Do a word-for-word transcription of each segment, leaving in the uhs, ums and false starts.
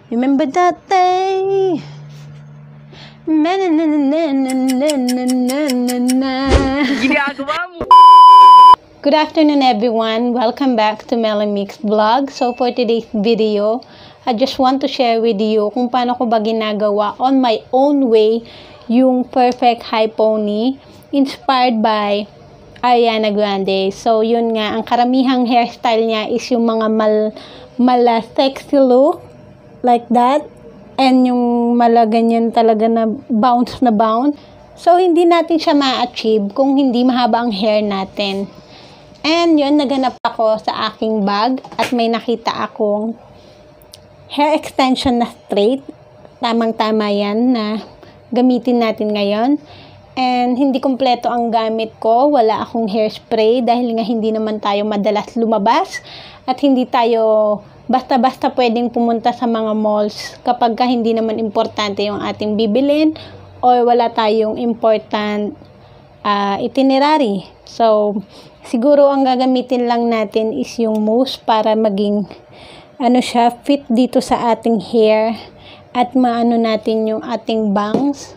Remember that day? Na na na na na na na na na na. Ginagawa mo! Good afternoon everyone. Welcome back to Melly Mix Vlog. So for today's video, I just want to share with you kung paano ko ba ginagawa on my own way yung perfect high pony inspired by Ariana Grande. So yun nga, ang karamihang hairstyle niya is yung mga mal mala sexy look like that, and yung mala ganyan talaga na bounce na bounce. So hindi natin siya ma-achieve kung hindi mahaba ang hair natin. And yun, naganap ako sa aking bag at may nakita akong hair extension na straight. Tamang-tama yan na gamitin natin ngayon. And hindi kompleto ang gamit ko. Wala akong hairspray dahil nga hindi naman tayo madalas lumabas. At hindi tayo basta-basta pwedeng pumunta sa mga malls kapag ka hindi naman importante yung ating bibilin or wala tayong important uh, itinerary. So, siguro ang gagamitin lang natin is yung mousse para maging ano siya, fit dito sa ating hair at maano natin yung ating bangs.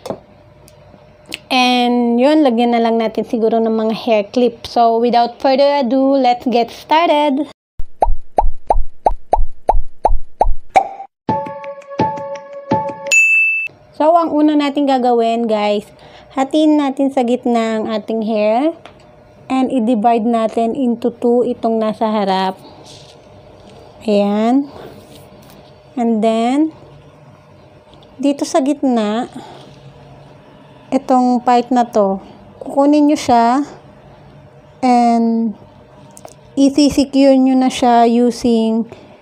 And yun, lagyan na lang natin siguro ng mga hair clip. So without further ado, let's get started. So ang una natin gagawin, guys, hatiin natin sa gitna ang ating hair and i-divide natin into two itong nasa harap. Ayan. And then, dito sa gitna, itong part na to, kukunin nyo siya and i-secure nyo na siya using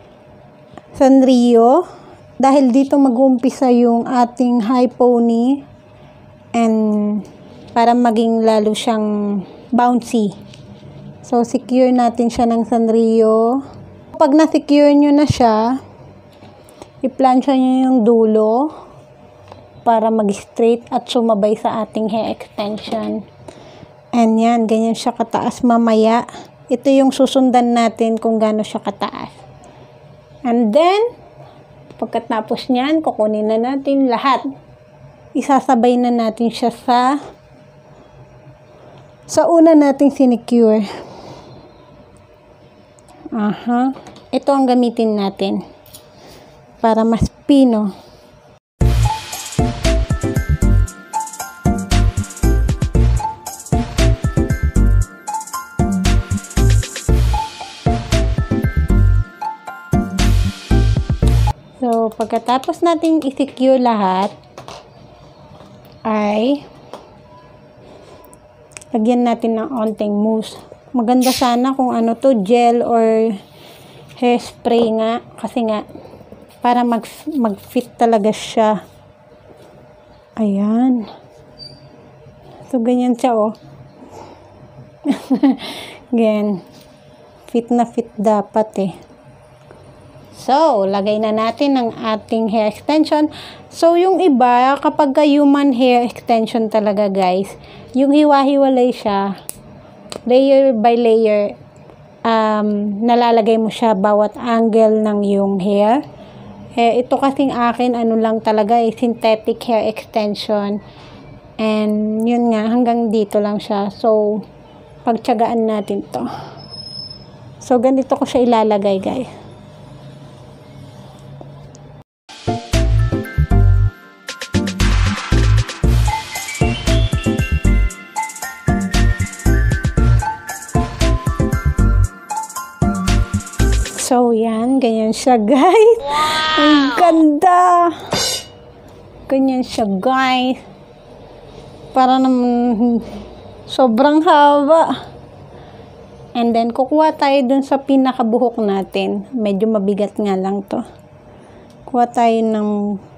Sanrio dahil dito mag-uumpisa yung ating high pony and para maging lalo siyang bouncy. So, secure natin siya ng Sanrio. Pag na-secure nyo na siya, i-plansya nyo yung dulo para mag-straight at sumabay sa ating hair extension. And yan, ganyan siya kataas mamaya. Ito yung susundan natin kung gaano siya kataas. And then, pagkatapos niyan, kukunin na natin lahat. Isasabay na natin siya sa sa una nating sinecure. Aha. Ito ang gamitin natin para mas pino. So, pagkatapos natin i-secure lahat, ay lagyan natin ng onting mousse. Maganda sana kung ano to, gel or hairspray nga. Kasi nga, para mag, mag-fit talaga siya. Ayan. So, ganyan siya, oh. Ganyan. Fit na fit dapat, eh. So, lagay na natin ang ating hair extension. So, yung iba, kapag human hair extension talaga, guys, yung hiwa-hiwalay siya, layer by layer, um, nalalagay mo siya bawat angle ng yung hair. Eh, ito kasing akin, ano lang talaga, eh, synthetic hair extension. And, yun nga, hanggang dito lang siya. So, pagtiyagaan natin to. So, ganito ko siya ilalagay, guys. So, yan. Ganyan siya, guys. Wow! Ang ganda. Ganyan siya, guys. Para naman sobrang haba. And then, kukuha tayo dun sa pinakabuhok natin. Medyo mabigat nga lang to. Kuha tayo ng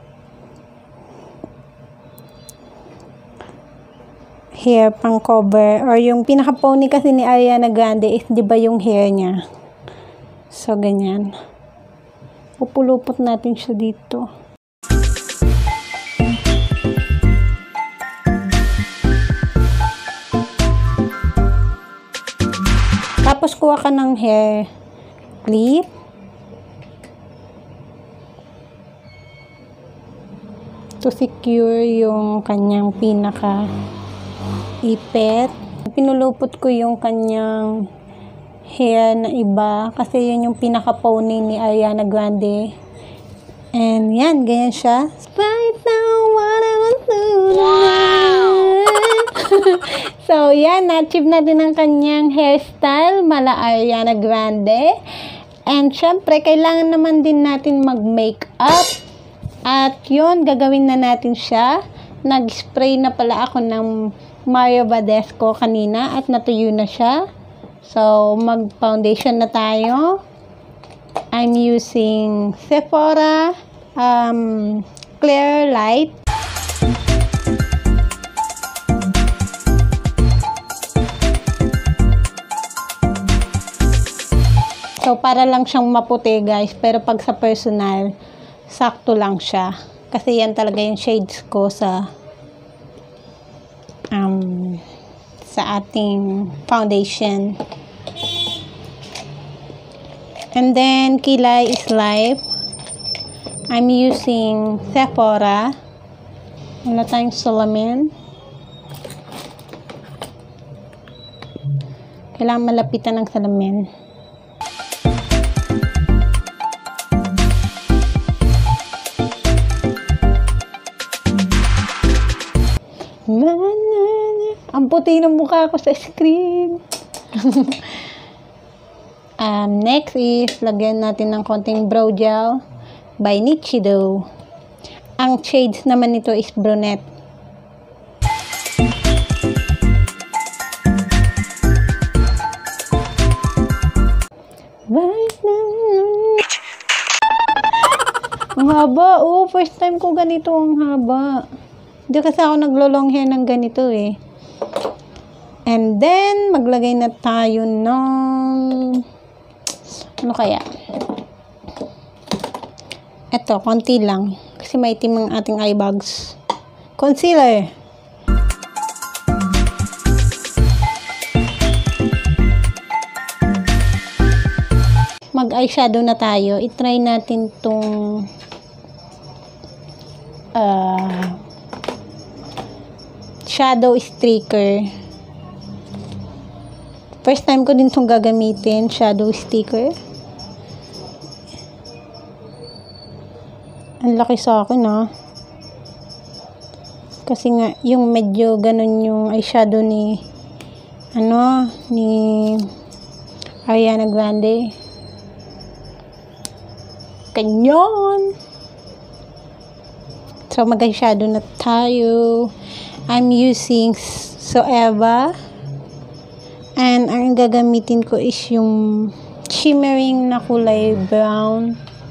hair pang cover. Or yung pinaka-pony kasi ni Ariana Grande is, di ba yung hair niya? So, ganyan. Pupulupot natin siya dito. Tapos, kuha ka ng hair clip. to secure yung kanyang pinaka ipit. Pinulupot ko yung kanyang hair na iba kasi yun yung pinaka pony ni Ariana Grande. And yan, ganyan siya. Right now, what I want to wow! So yan, na-achieve natin ang kanyang hairstyle mala Ariana Grande. And syempre, kailangan naman din natin mag-makeup. At yun, gagawin na natin siya. Nag-spray na pala ako ng Mario Badescu kanina at natuyo na siya. So, mag-foundation na tayo. I'm using Sephora um, Clear Light. So, para lang siyang maputi, guys. Pero pag sa personal, sakto lang siya. Kasi yan talaga yung shades ko sa um, sa ating foundation. And then, kilay is life. I'm using Sephora. Wala tayong salamin. Kailangan malapitan ng salamin. Ang puti ng mukha ko sa screen. um, next is, lagyan natin ng konting brow gel by Nichido. Ang shades naman nito is brunette. Ang haba. Oh, first time ko ganito ang haba. Hindi kasi ako naglo-long hair ng ganito eh. And then, maglagay na tayo ng... Ano kaya? Ito, konti lang. Kasi maitim ang ating eye bags. Concealer. Mag-eyeshadow na tayo. I-try natin tong... Uh, shadow sticker. First time ko din itong gagamitin, shadow sticker. Ang laki sa akin, ha. Kasi nga, yung medyo ganun yung eyeshadow ni, ano, ni Ariana Grande. Kanyon! So, mag-eyeshadow na tayo. I'm using Zoeva. And ang gagamitin ko is yung shimmering na kulay brown.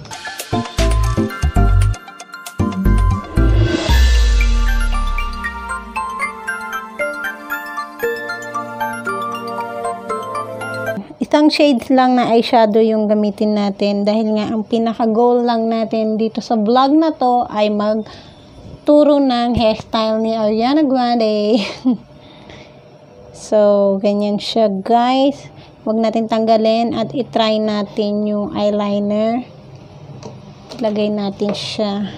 Isang shades lang na eyeshadow yung gamitin natin dahil nga ang pinaka-goal lang natin dito sa vlog na to ay magturo ng hairstyle ni Ariana Grande. So, ganyan siya, guys. Huwag natin tanggalin at itry natin yung eyeliner. Lagay natin siya.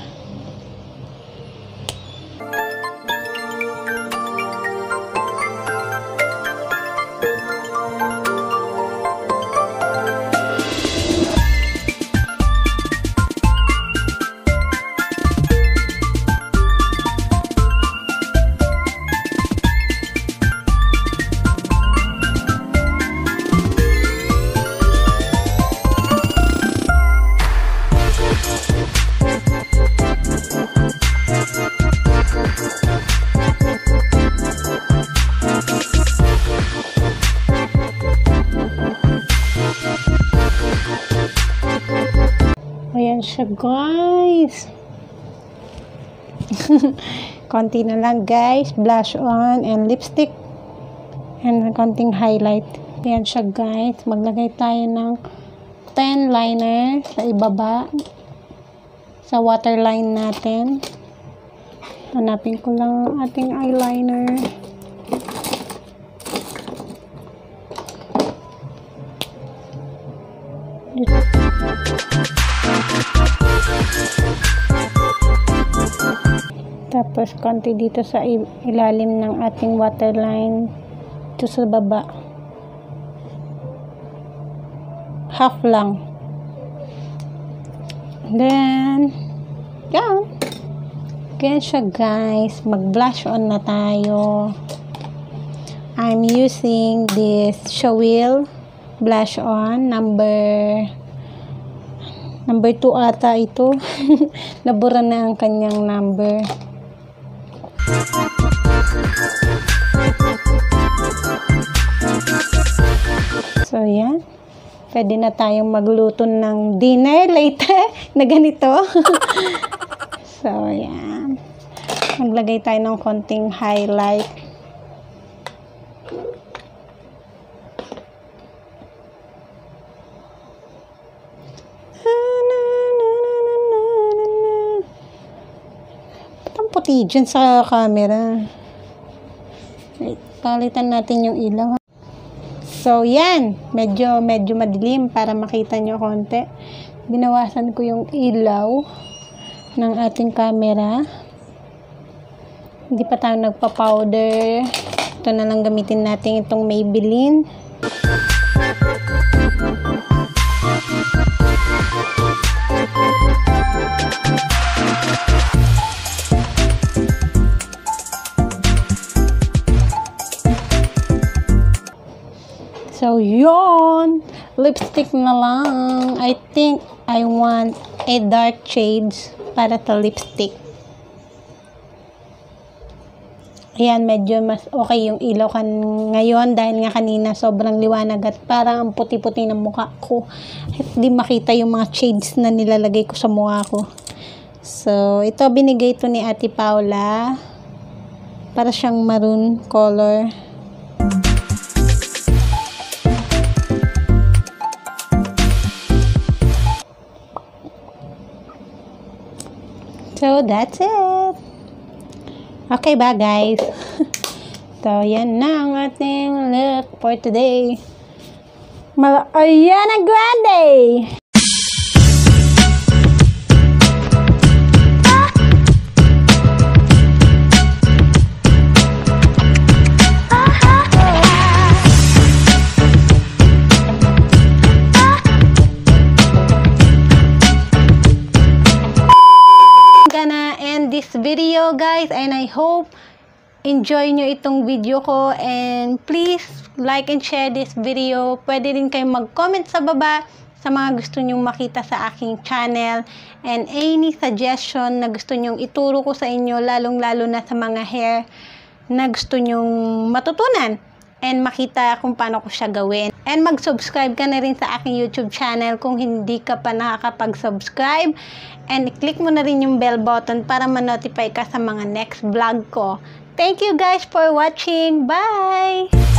Ayan siya, guys. Konti na lang, guys. Blush on and lipstick. And konting highlight. Ayan siya, guys. Maglagay tayo ng ten liner sa ibaba. Sa waterline natin. Hanapin ko lang ang ating eyeliner. Tapos konti dito sa ilalim ng ating waterline. Ito sa baba. Half lang. Then, yan. Ganyan siya guys. Mag-blush on na tayo. I'm using this Shawil blush on. Number number two ata ito. Nabura na ang kanyang number. So, yan. Pwede na tayong magluto ng dinner later na ganito. So, yan. Maglagay tayo ng konting highlight. Ang puti dyan sa camera. Wait, palitan natin yung ilaw. So, yan. Medyo, medyo madilim para makita nyo konti. Binawasan ko yung ilaw ng ating camera. Hindi pa tayo nagpa-powder. Ito na lang gamitin natin itong Maybelline. So, yun. Lipstick na lang. I think I want a dark shades para sa lipstick. Ayan, medyo mas okay yung ilaw kan ngayon dahil nga kanina sobrang liwanag at parang ang puti-puti ng mukha ko. At di makita yung mga shades na nilalagay ko sa mukha ko. So, ito binigay to ni Ate Paula. Para siyang maroon color. So, that's it. Okay ba, guys? So, yan na ang ating look for today. Mal Ariana Grande! This video guys, and I hope enjoy nyo itong video ko, and please like and share this video. Pwede rin kayong mag-comment sa baba sa mga gusto nyong makita sa aking channel, and any suggestion na gusto nyong ituro ko sa inyo, lalong lalo na sa mga hair na gusto nyong matutunan and makita kung paano ko siya gawin. And mag-subscribe ka na rin sa aking YouTube channel kung hindi ka pa nakakapag-subscribe. And i-click mo na rin yung bell button para ma-notify ka sa mga next vlog ko. Thank you guys for watching. Bye!